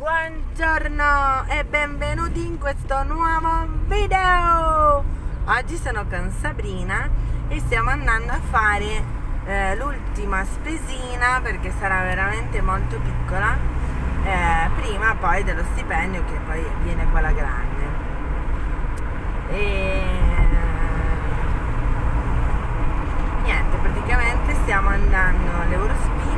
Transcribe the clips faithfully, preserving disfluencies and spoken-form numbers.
Buongiorno e benvenuti in questo nuovo video. Oggi sono con Sabrina e stiamo andando a fare eh, l'ultima spesina, perché sarà veramente molto piccola, eh, prima poi dello stipendio, che poi viene quella grande. E niente, praticamente stiamo andando all'Eurospin.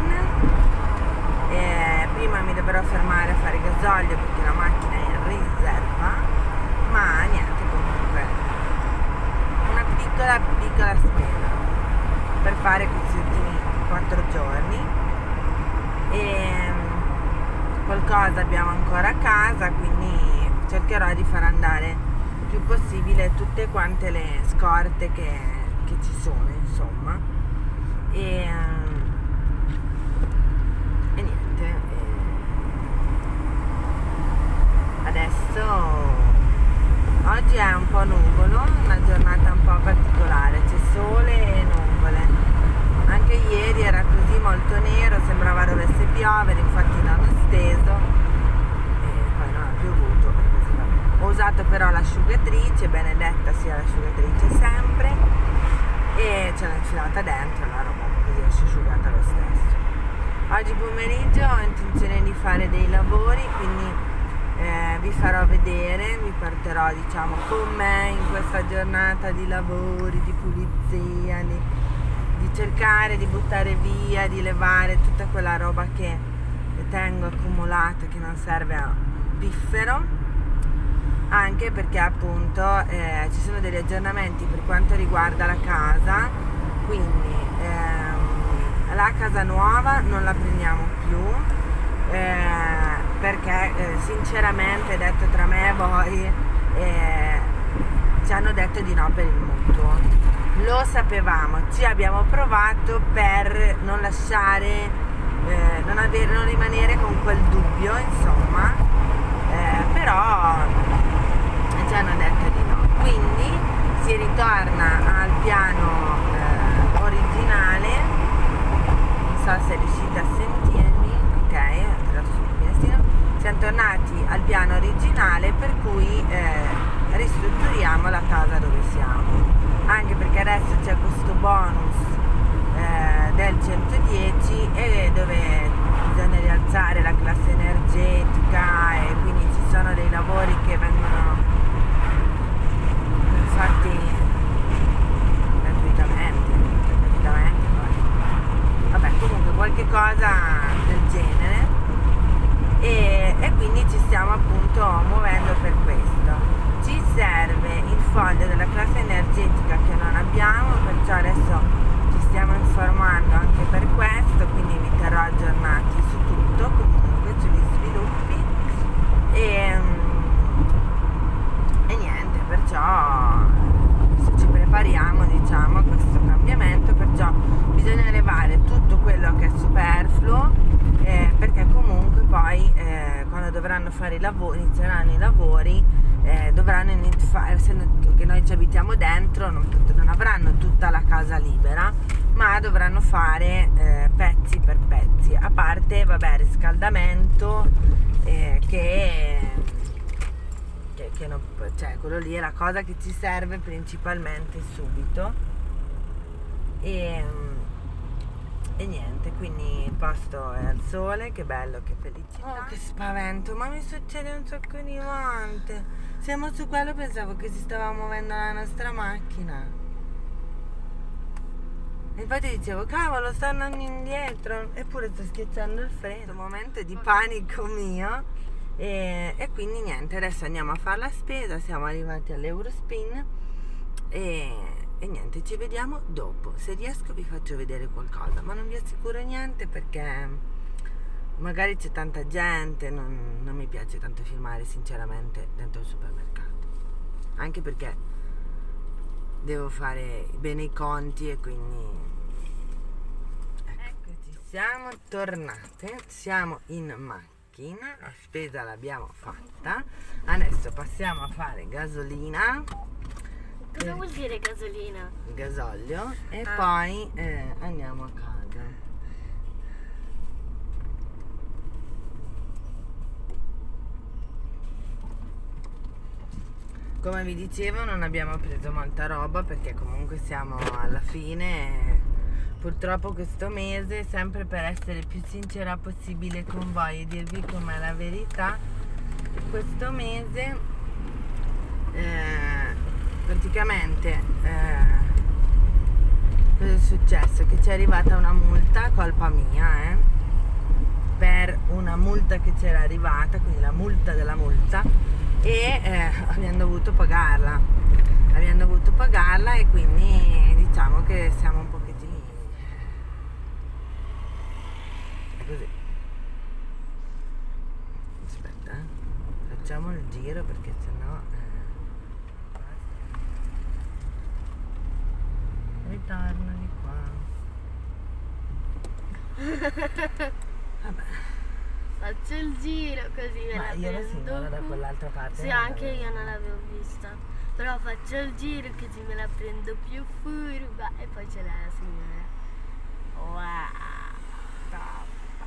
Eh, prima mi dovrò fermare a fare gasolio perché la macchina è in riserva, ma niente, comunque una piccola piccola spesa per fare questi ultimi quattro giorni. E qualcosa abbiamo ancora a casa, quindi cercherò di far andare il più possibile tutte quante le scorte che, che ci sono, insomma. E E niente, eh, adesso oggi è un po' nuvolo, una giornata un po' particolare, c'è sole e nuvole. Anche ieri era così molto nero, sembrava dovesse piovere, infatti non ho steso e poi non ha piovuto. Così vabbè. Ho usato però l'asciugatrice, benedetta sia l'asciugatrice sempre, e ce l'ho infilata dentro la roba, così è asciugata lo stesso. Oggi pomeriggio ho intenzione di fare dei lavori, quindi eh, vi farò vedere, vi porterò diciamo con me in questa giornata di lavori, di pulizia, di, di cercare di buttare via, di levare tutta quella roba che, che tengo accumulata, che non serve a un piffero, anche perché appunto eh, ci sono degli aggiornamenti per quanto riguarda la casa, quindi eh, la casa nuova non la prendiamo più, eh, perché eh, sinceramente, detto tra me e voi, eh, ci hanno detto di no per il mutuo. Lo sapevamo, ci abbiamo provato per non lasciare, eh, non, avere, non rimanere con quel dubbio, insomma, eh, però ci hanno detto di no. Quindi si ritorna al piano eh, originale. So se riuscite a sentirmi, ok, ho tirato sul finestrino. Siamo tornati al piano originale, per cui eh, ristrutturiamo la casa dove siamo, anche perché adesso c'è questo bonus eh, del centodieci, e dove bisogna rialzare la classe energetica, e quindi ci sono dei lavori che vengono fatti gratuitamente, gratuitamente vabbè, comunque qualche cosa del genere, e, e quindi ci stiamo appunto muovendo per questo. Ci serve il foglio della classe energetica che non abbiamo, perciò adesso ci stiamo informando anche per questo, quindi vi terrò aggiornati su tutto, comunque sugli sviluppi, e, e niente, perciò ci prepariamo diciamo a questo cambiamento, perciò bisogna levare tutto quello che è superfluo, eh, perché comunque poi eh, quando dovranno fare i lavori, inizieranno i lavori, eh, dovranno iniziare, essendo che noi ci abitiamo dentro, non, non avranno tutta la casa libera, ma dovranno fare eh, pezzi per pezzi, a parte vabbè riscaldamento, eh, che che, che non, cioè quello lì è la cosa che ci serve principalmente subito. E, e niente, quindi il posto è al sole, che bello, che felicità. Oh, che spavento, ma mi succede un sacco di volte. Siamo su quello, pensavo che si stava muovendo la nostra macchina. E infatti dicevo, cavolo, sta andando indietro, eppure sto schiacciando il freno. Un momento di panico mio. E, e quindi niente, adesso andiamo a fare la spesa, siamo arrivati all'Eurospin e, e niente, ci vediamo dopo. Se riesco vi faccio vedere qualcosa, ma non vi assicuro niente perché magari c'è tanta gente, non, non mi piace tanto filmare sinceramente dentro il supermercato, anche perché devo fare bene i conti, e quindi eccoci, siamo tornate, siamo in macchina. La spesa l'abbiamo fatta, adesso passiamo a fare gasolina. Cosa vuol dire gasolina? Gasolio, e ah. poi eh, andiamo a casa. come vi dicevo non abbiamo preso molta roba perché comunque siamo alla fine. Purtroppo questo mese, sempre per essere più sincera possibile con voi e dirvi com'è la verità, questo mese eh, praticamente eh, cosa è successo? Che ci è arrivata una multa, colpa mia, eh, per una multa che c'era arrivata, quindi la multa della multa, e eh, abbiamo dovuto pagarla, abbiamo dovuto pagarla e quindi diciamo che siamo un pochettino così. Aspetta, eh. Facciamo il giro perché sennò eh. ritorno di qua. Vabbè. Faccio il giro così me Ma la io la prendo. signora da quell'altra parte. Sì, non anche l'avevo. io non l'avevo vista. Però faccio il giro così me la prendo più furba e poi c'è la signora. Wow, top.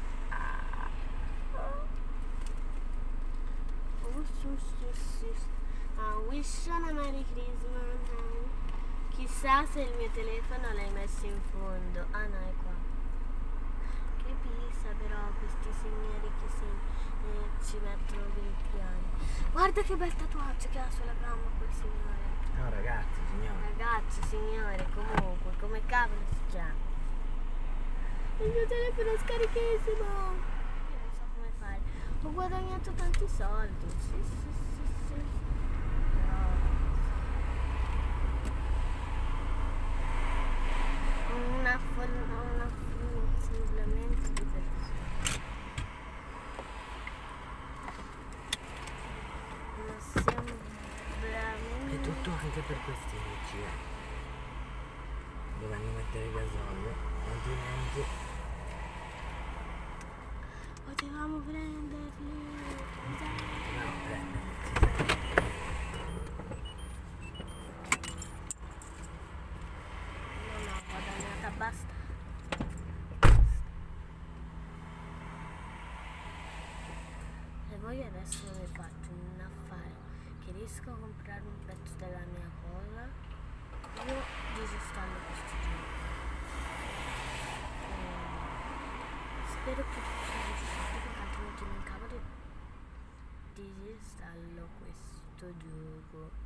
Oh, su, su, su. I wish on a Merry Christmas. Chissà se il mio telefono l'hai messo in fondo. Ah no, è qua. Che pizza però questi signori che si, eh, ci mettono venti anni. Guarda che bel tatuaggio che ha sulla gamba quel signore. No ragazzi, signora. Ragazzi, signore, comunque, come cavolo si chiama? Il mio telefono è scarichissimo. Io non so come fare. Ho guadagnato tanti soldi. Sì, sì, sì, sì. Però una folla, una simplemente di persone. Ma sembramento. È tutto anche per questi amici, eh. Dovranno mettere il gasolio, altrimenti. Potevamo prenderli. No, prenderli. Non ho guadagnata, basta. E voi adesso mi faccio un affare che riesco a comprare un pezzo della mia cosa. Io disinstallo questo gioco. Eh, spero che tu sia riuscito perché altrimenti non cavolo disinstallo questo gioco.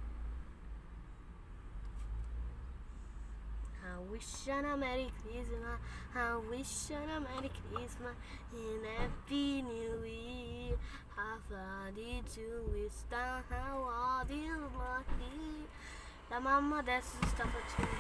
I wish on a Merry Christmas, I wish on a Merry Christmas and Happy New Year. I thought it to wish down how all this lucky. La mamma adesso sta facendo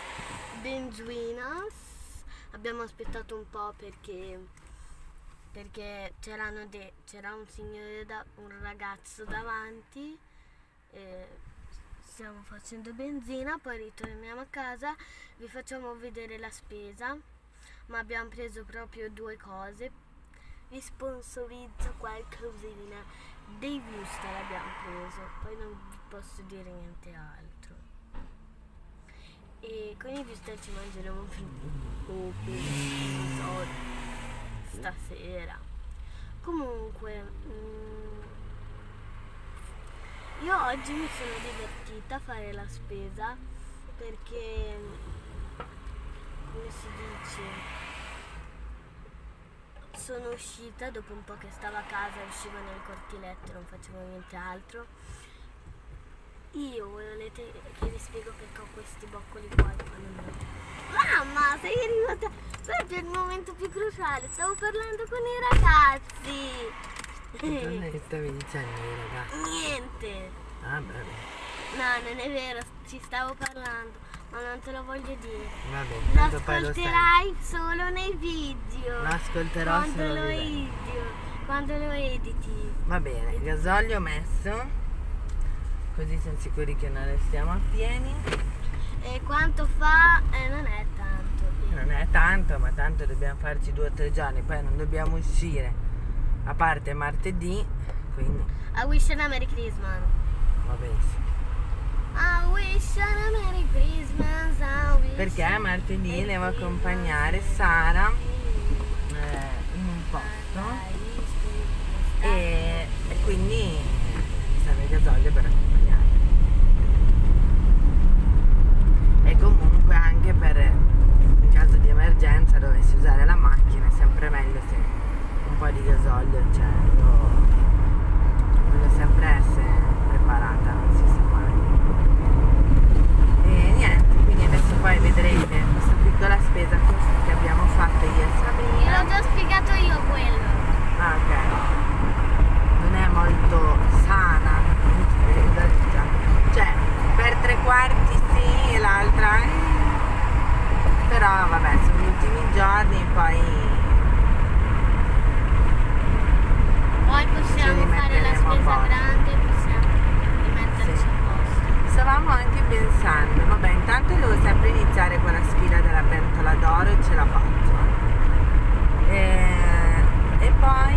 benzuinas. Abbiamo aspettato un po' perché perché c'erano de- c'era un signore da- un ragazzo davanti. E stiamo facendo benzina, poi ritorniamo a casa, vi facciamo vedere la spesa, ma abbiamo preso proprio due cose. Vi sponsorizzo qualcosina, dei Wuster abbiamo preso, poi non vi posso dire niente altro. E con i Wuster ci mangeremo un po' stasera. Comunque mm, io oggi mi sono divertita a fare la spesa perché, come si dice, sono uscita dopo un po' che stavo a casa, uscivo nel cortiletto e non facevo niente altro. Io volete che vi spiego perché ho questi boccoli qua e qua non ho. Mamma, sei arrivata proprio al momento più cruciale, stavo parlando con i ragazzi. Cosa che stavi dicendo ai ragazzi? Niente. Ah, bene. No, non è vero, ci stavo parlando, ma non te lo voglio dire. Vabbè, Lo tanto poi lo sai. ascolterai solo nei video. Lo ascolterò quando se lo lo vedrei. video, quando lo editi. Va bene, il gasolio messo, così siamo sicuri che non restiamo a pieni. E quanto fa? Eh, non è tanto. Non è tanto, ma tanto dobbiamo farci due o tre giorni, poi non dobbiamo uscire, a parte martedì, quindi I wish on a Merry Christmas. va benissimo. I wish on a Merry Christmas. I wish Perché on a martedì Merry devo Christmas. accompagnare Sara eh, in un posto e, e quindi mi serve il gasolio per accompagnare. po' di gasolio, cioè io voglio sempre essere preparata, non si sa mai. E niente, quindi adesso poi vedrete questa piccola spesa che abbiamo fatto io e Sabrina. L'ho già spiegato io quello. Ah, ok. Non è molto sana, cioè per tre quarti sì e l'altra eh. Però vabbè, sono gli ultimi giorni, poi poi possiamo fare la spesa grande e possiamo rimetterci sì. a posto. Stavamo anche pensando, vabbè, intanto devo sempre iniziare quella sfida della pentola d'oro e ce la faccio. E, e poi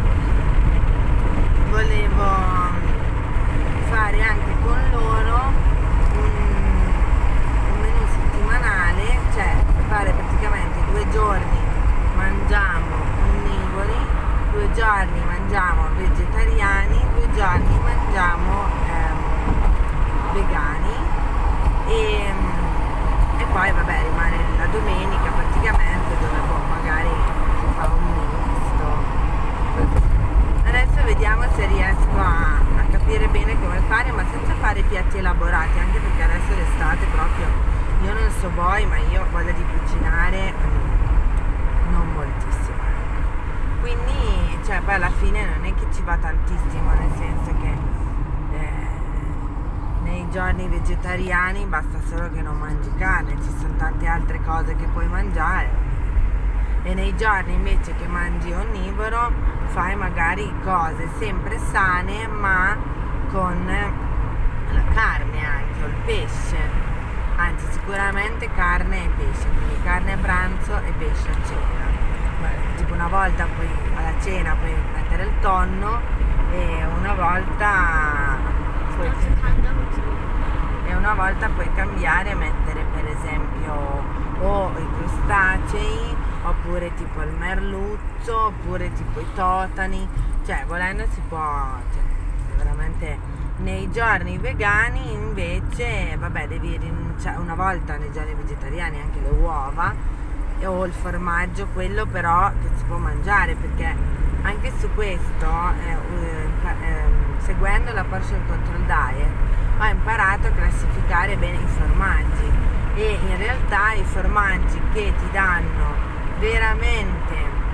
volevo fare anche con loro un, un menù settimanale, cioè fare praticamente due giorni mangiamo onnivori, due giorni mangiamo vegetariani, due giorni mangiamo ehm, vegani e, e poi vabbè rimane la domenica praticamente dove boh, magari si fa un misto. Adesso vediamo se riesco a, a capire bene come fare, ma senza fare piatti elaborati, anche perché adesso l'estate proprio, io non so voi, ma io voglia di cucinare non moltissimo. Quindi, cioè, poi alla fine non è che ci va tantissimo, nel senso che eh, nei giorni vegetariani basta solo che non mangi carne, ci sono tante altre cose che puoi mangiare. E nei giorni invece che mangi onnivoro fai magari cose sempre sane ma con la carne anche o il pesce, anzi sicuramente carne e pesce, quindi carne a pranzo e pesce a cena. Beh, tipo una volta poi alla cena puoi mettere il tonno e una volta puoi, e una volta puoi cambiare e mettere per esempio o i crostacei oppure tipo il merluzzo oppure tipo i totani, cioè volendo si può, cioè, veramente. Nei giorni vegani invece vabbè devi rinunciare una volta, nei giorni vegetariani anche le uova o il formaggio, quello però che si può mangiare, perché anche su questo eh, eh, seguendo la Portion Control Diet ho imparato a classificare bene i formaggi e in realtà i formaggi che ti danno veramente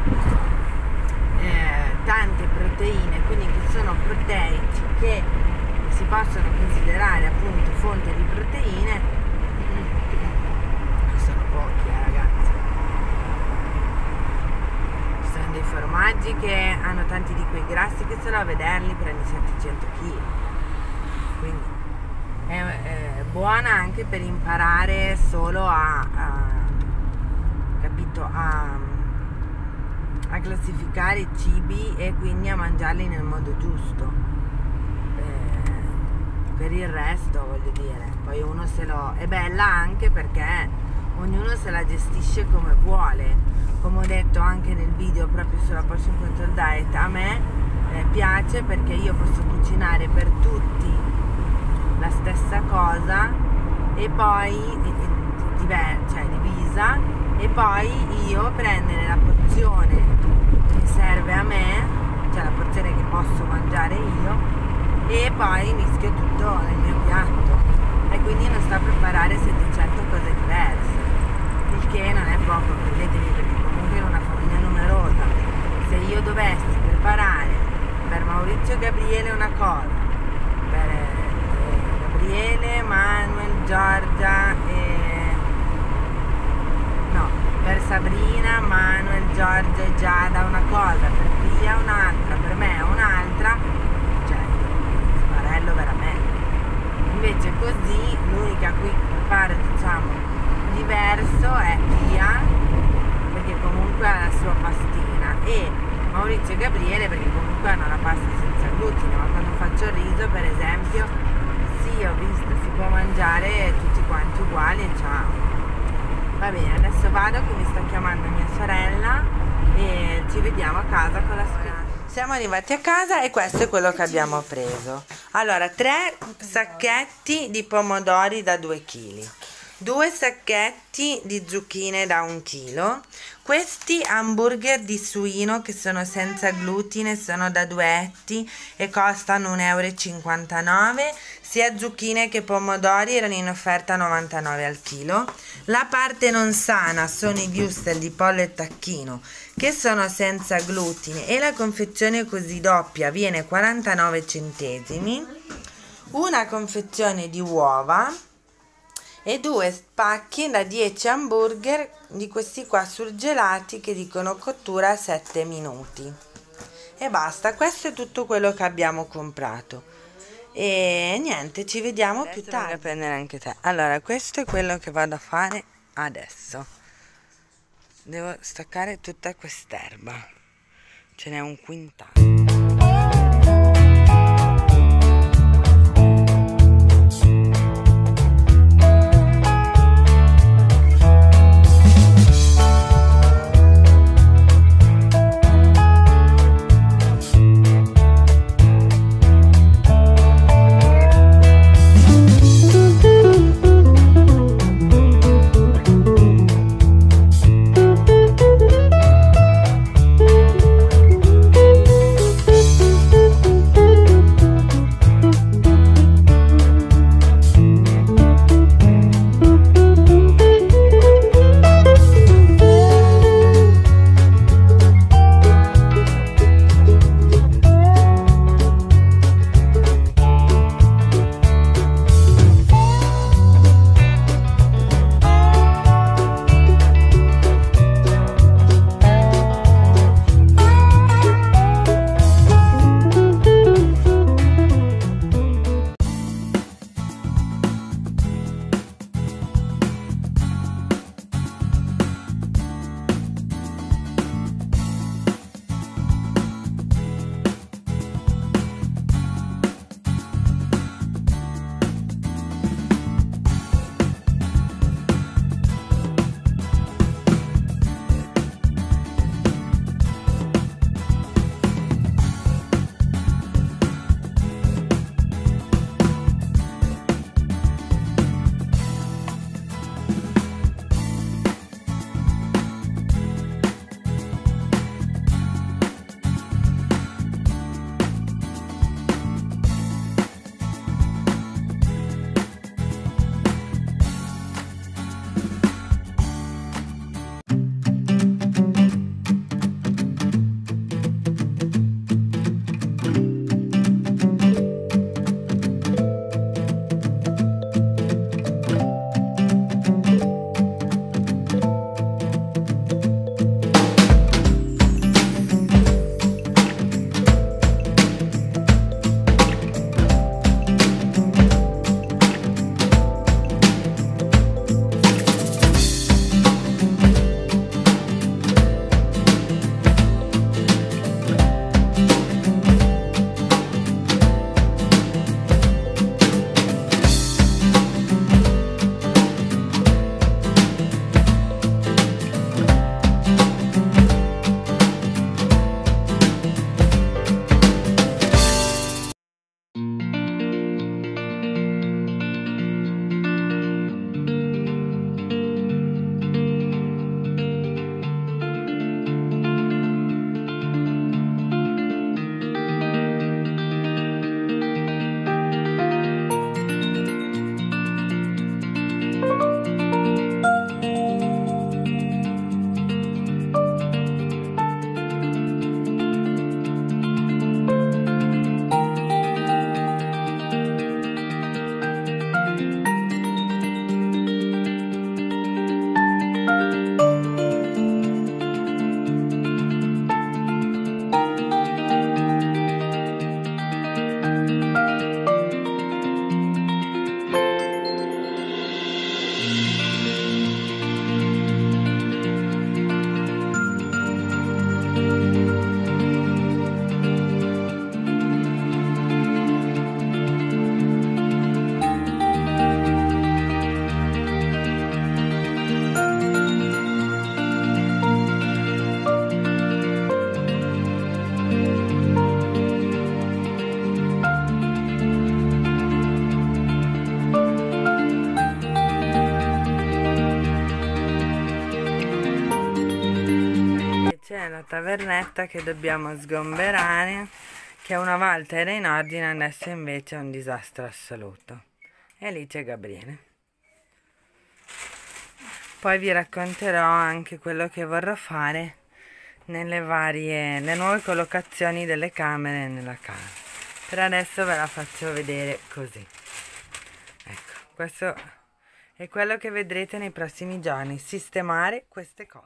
eh, tante proteine, quindi che sono proteici, che si possono considerare appunto fonte di proteine, sono pochi eh, ragazzi. Ci sono dei formaggi che hanno tanti di quei grassi che solo a vederli prendi settecento chili, quindi è, è buona anche per imparare solo a, a capito a, a classificare i cibi e quindi a mangiarli nel modo giusto. Eh, per il resto voglio dire, poi uno se lo è bella anche perché ognuno se la gestisce come vuole, come ho detto anche nel video proprio sulla Portion Control Diet. A me eh, piace perché io posso cucinare per tutti la stessa cosa e poi eh, diver- cioè divisa, e poi io prendere la porzione che mi serve a me, cioè la porzione che posso mangiare io, e poi mischio tutto nel mio piatto e quindi non sto a preparare settecento cose diverse, il che non è poco, credetemi, perché comunque in una famiglia numerosa, se io dovessi preparare per Maurizio e Gabriele una cosa, per eh, Gabriele, Manuel, Giorgia e no, per Sabrina, Manuel, Giorgia e Giada una cosa, per Pia un'altra, per me un'altra, cioè sparello veramente. Invece così l'unica a cui preparo diciamo diverso è Pia, perché comunque ha la sua pastina, e Maurizio e Gabriele perché comunque hanno la pasta senza glutine, ma quando faccio il riso per esempio sì, ho visto, si può mangiare tutti quanti uguali e ciao. Va bene, adesso vado che mi sta chiamando mia sorella e ci vediamo a casa con la spesa. Siamo arrivati a casa e questo è quello che abbiamo preso. Allora, tre sacchetti di pomodori da due chili, due sacchetti di zucchine da un chilo. Questi hamburger di suino che sono senza glutine sono da duetti e costano un euro e cinquantanove. Sia zucchine che pomodori erano in offerta a novantanove al chilo. La parte non sana sono i wurstel di pollo e tacchino che sono senza glutine e la confezione così doppia viene quarantanove centesimi. Una confezione di uova e due pacchi da dieci hamburger di questi qua surgelati che dicono cottura a sette minuti. E basta, questo è tutto quello che abbiamo comprato. E niente, ci vediamo adesso più tardi. Vado a prendere anche te. Allora, questo è quello che vado a fare adesso. Devo staccare tutta quest'erba. Ce n'è un quintale. C'è la tavernetta che dobbiamo sgomberare, che una volta era in ordine, adesso invece è un disastro assoluto. E lì c'è Gabriele. Poi vi racconterò anche quello che vorrò fare nelle varie, le nuove collocazioni delle camere nella casa. Per adesso ve la faccio vedere così. Ecco, questo è quello che vedrete nei prossimi giorni, sistemare queste cose.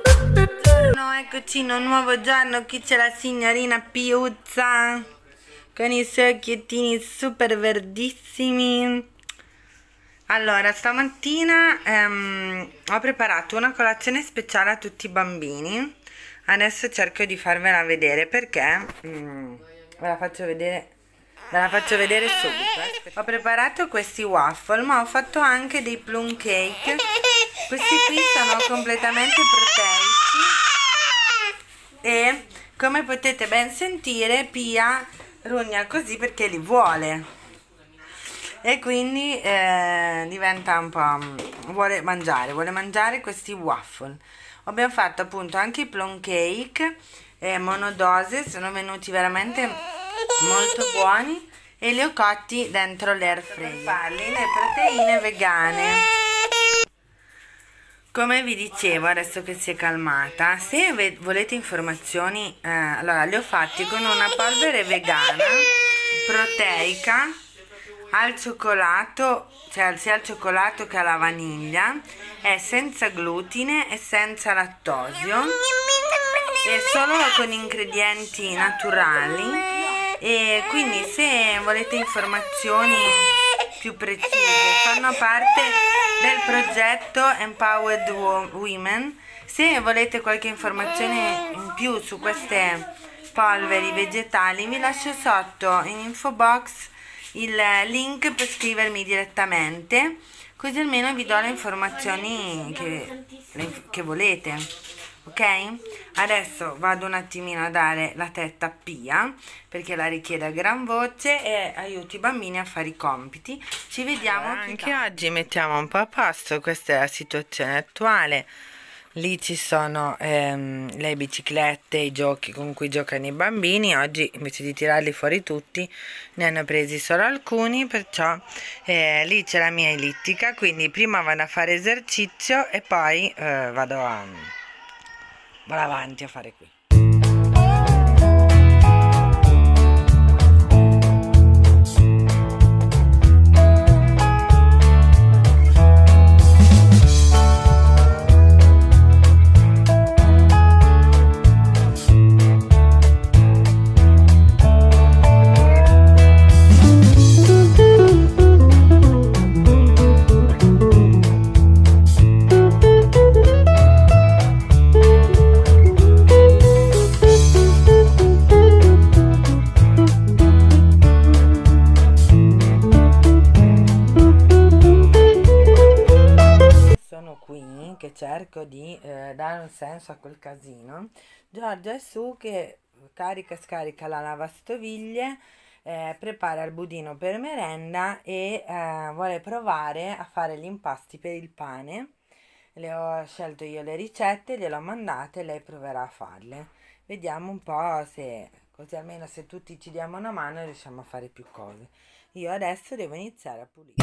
Eccoci in un nuovo giorno, qui c'è la signorina Piuzza con i suoi occhiettini super verdissimi. Allora, stamattina ehm, ho preparato una colazione speciale a tutti i bambini. Adesso cerco di farvela vedere perché mm, ve la faccio vedere ve la faccio vedere subito. eh. Ho preparato questi waffle, ma ho fatto anche dei plum cake. Questi qui sono completamente proteici e, come potete ben sentire, Pia rugna così perché li vuole. E quindi eh, diventa un po', vuole mangiare, vuole mangiare questi waffle. Abbiamo fatto appunto anche i plum cake eh, monodose, sono venuti veramente molto buoni e li ho cotti dentro l'air fryer per farli le proteine vegane. Come vi dicevo, adesso che si è calmata, se volete informazioni, eh, allora li ho fatti con una polvere vegana proteica al cioccolato, cioè sia al cioccolato che alla vaniglia, è senza glutine e senza lattosio e solo con ingredienti naturali. E quindi se volete informazioni più precise, fanno parte del progetto Empowered Women. Se volete qualche informazione in più su queste polveri vegetali, vi lascio sotto in info box il link per scrivermi direttamente, così almeno vi do le informazioni che, che volete, ok? Adesso vado un attimino a dare la tetta a Pia perché la richiede a gran voce e aiuto i bambini a fare i compiti. Ci vediamo allora, anche oggi mettiamo un po' a posto. Questa è la situazione attuale. Lì ci sono ehm, le biciclette, i giochi con cui giocano i bambini. Oggi invece di tirarli fuori tutti ne hanno presi solo alcuni, perciò eh, lì c'è la mia ellittica, quindi prima vado a fare esercizio e poi eh, vado, a, vado avanti a fare qui. Che cerco di eh, dare un senso a quel casino. Giorgia è su che carica e scarica la lavastoviglie, eh, prepara il budino per merenda e eh, vuole provare a fare gli impasti per il pane. Le ho scelto io le ricette, gliele ho mandate e lei proverà a farle. Vediamo un po' se, così almeno se tutti ci diamo una mano riusciamo a fare più cose. Io adesso devo iniziare a pulire.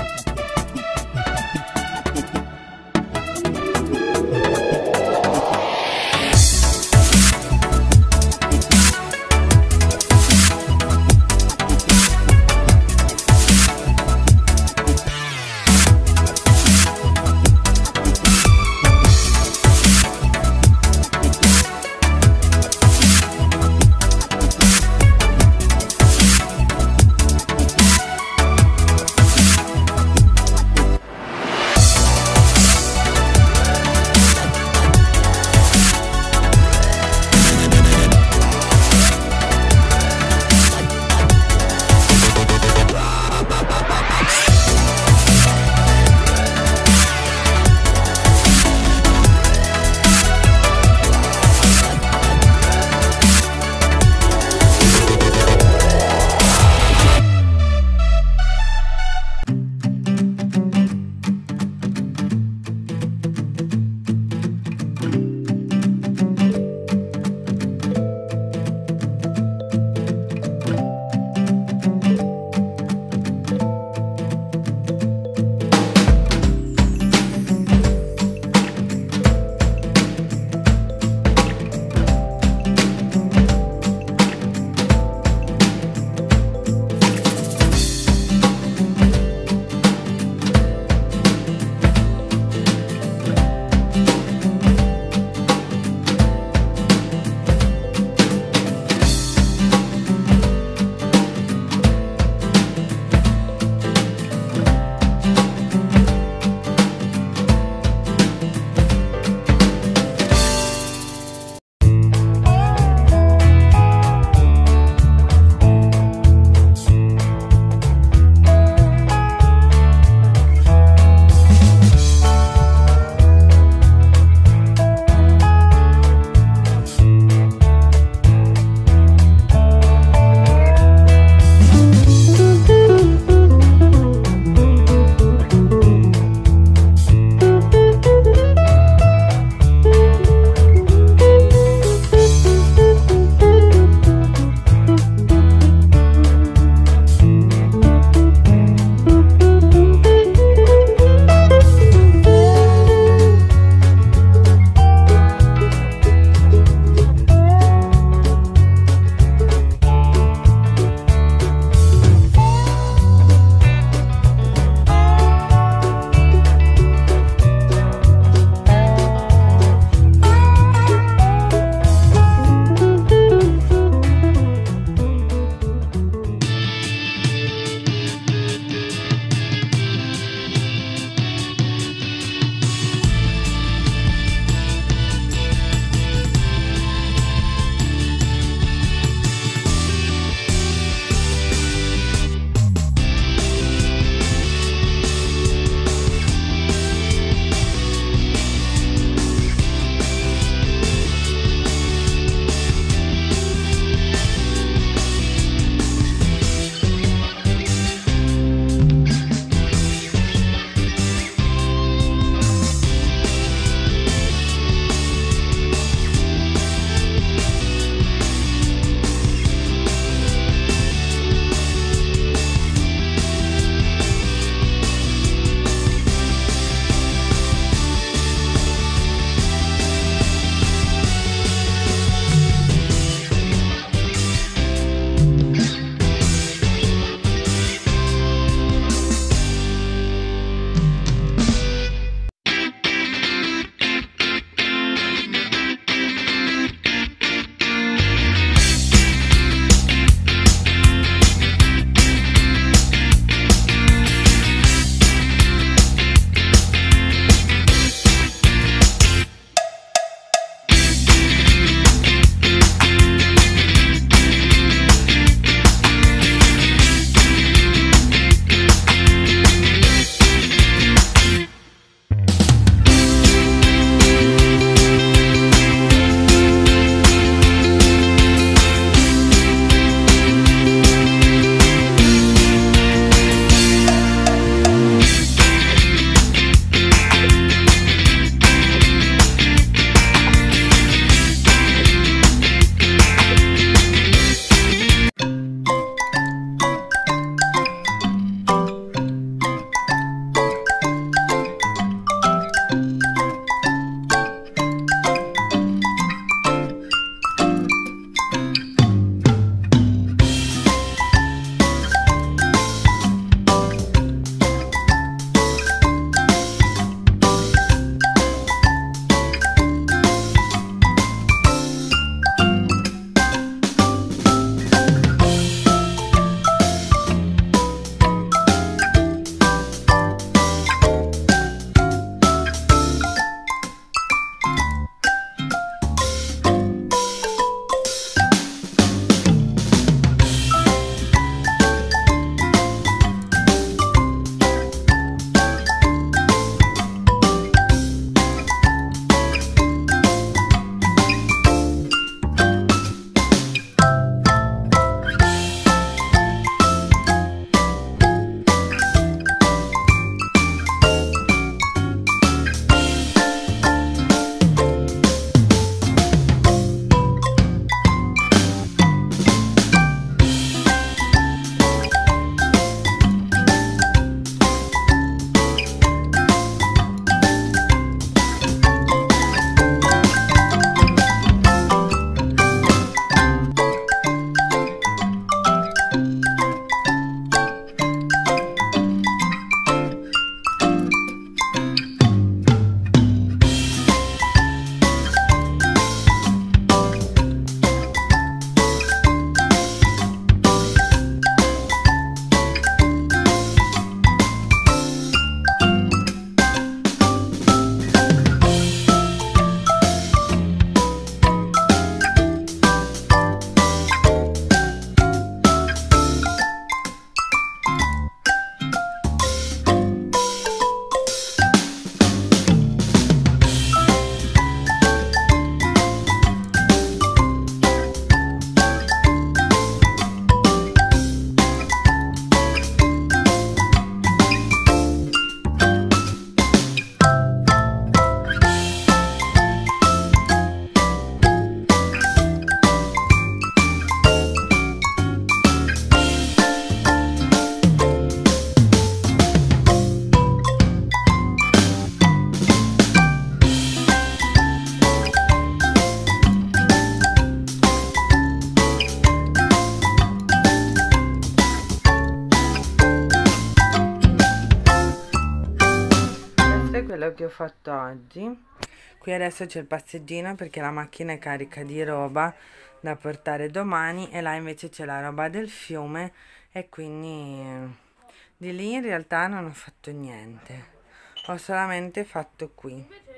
quello che ho fatto oggi. Qui adesso c'è il passeggino perché la macchina è carica di roba da portare domani e là invece c'è la roba del fiume e quindi eh, di lì in realtà non ho fatto niente, ho solamente fatto qui,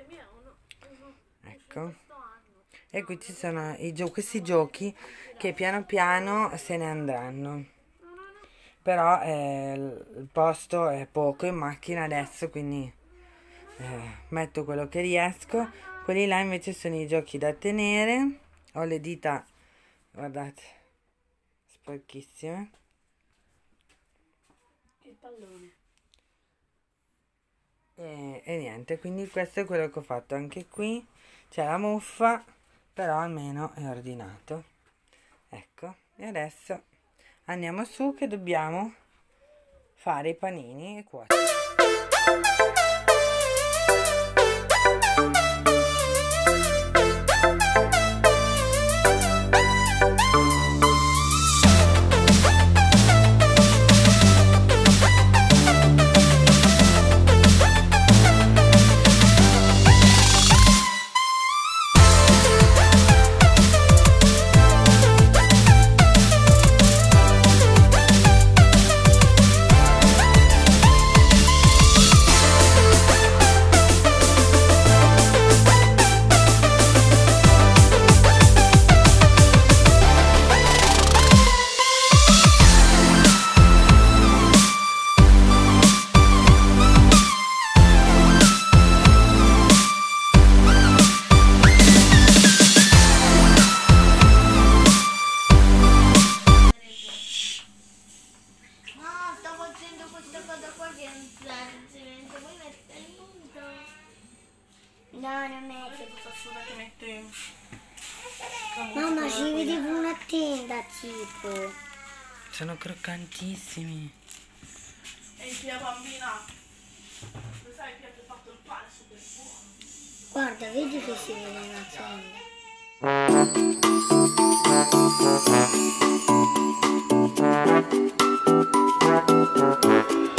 ecco, e qui ci sono i gio questi giochi che piano piano se ne andranno, però eh, il posto è poco in macchina adesso, quindi Eh, metto quello che riesco. Quelli là invece sono i giochi da tenere. Ho le dita, guardate, sporchissime. Il pallone. E, e niente, quindi questo è quello che ho fatto. Anche qui c'è la muffa, però almeno è ordinato. Ecco, e adesso andiamo su che dobbiamo fare i panini e cuocere. No, non è che Solo che metti... mamma, ci vedevo una tenda tipo. Sono croccantissimi. E in pia bambina, lo sai che ho fatto il pane super buono. Guarda, vedi che si vede una tenda.